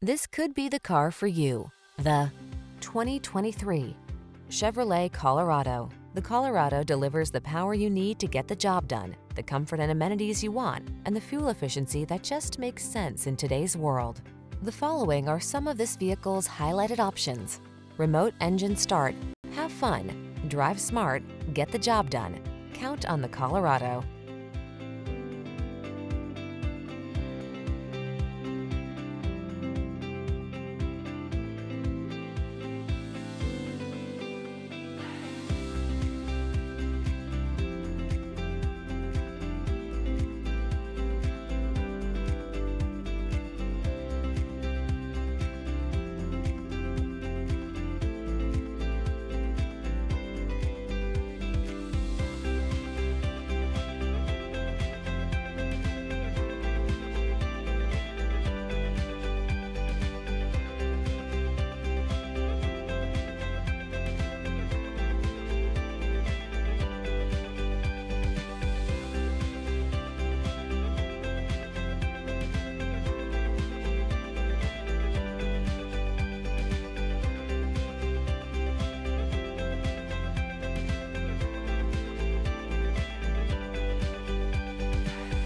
This could be the car for you. The 2023 Chevrolet Colorado. The Colorado delivers the power you need to get the job done, the comfort and amenities you want, and the fuel efficiency that just makes sense in today's world. The following are some of this vehicle's highlighted options: remote engine start, have fun, drive smart, get the job done. Count on the Colorado.